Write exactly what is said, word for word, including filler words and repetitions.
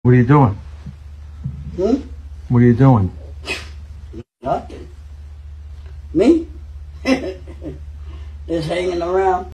What are you doing? Hmm? What are you doing? Nothing. Me? Just hanging around.